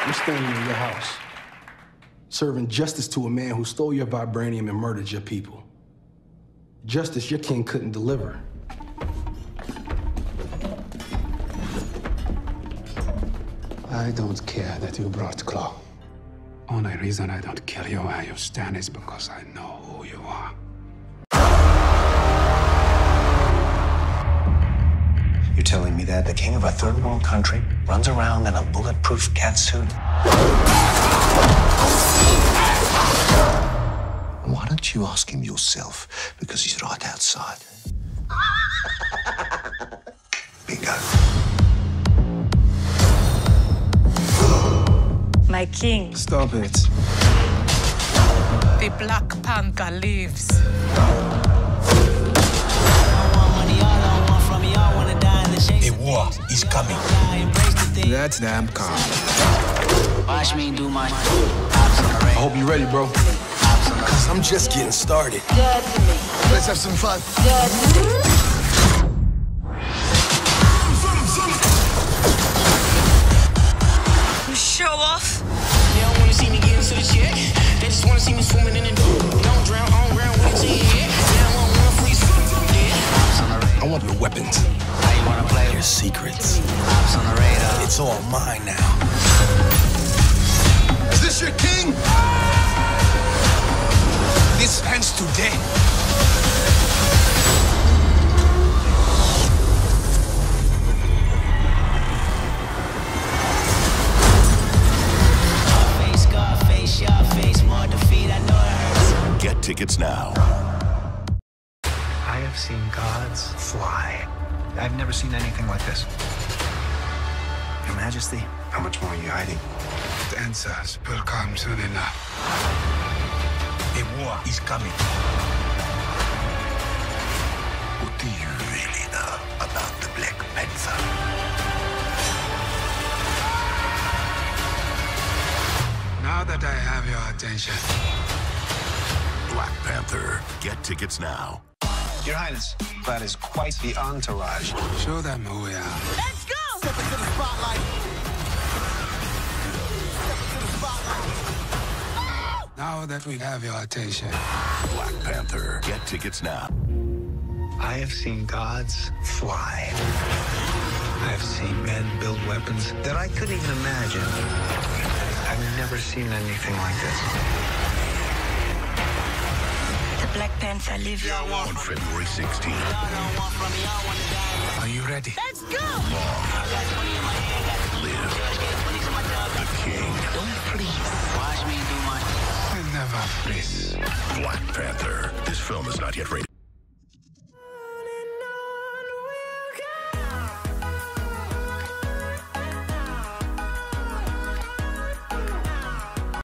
I'm standing in your house, serving justice to a man who stole your vibranium and murdered your people. Justice your king couldn't deliver. I don't care that you brought Claw. Only reason I don't kill you where you stand is because I know who you are. You're telling me that the king of a third world country runs around in a bulletproof catsuit? Why don't you ask him yourself? Because he's right outside. Bingo. My king. Stop it. The Black Panther lives. A war is coming. That's damn calm. Watch me do my I hope you're ready, bro. Because I'm just getting started. Let's have some fun. You show off. They don't wanna see me get into the check. They just wanna see me swimming in the pool. Don't drown on ground with it to your head. They don't want one free swim. I want your weapons. How you wanna play? Your secrets. Ops on the radar. It's all mine now. Is this your king? This ends today. Face, your face, more defeat, I know it hurts. Get tickets now. I have seen gods fly. I've never seen anything like this. Your Majesty, how much more are you hiding? The answers will come soon enough. A war is coming. What do you really know about the Black Panther? Now that I have your attention. Black Panther. Get tickets now. Your Highness, that is quite the entourage. Show them who we are. Let's go! Step into the spotlight. Now that we have your attention. Black Panther. Get tickets now. I have seen gods fly. I have seen men build weapons that I couldn't even imagine. I've never seen anything like this. The Black Panther lives. On February 16th. Are you ready? Let's go! Live. The King. Don't freeze. Watch me do my I never freeze. Black Panther. This film is not yet rated.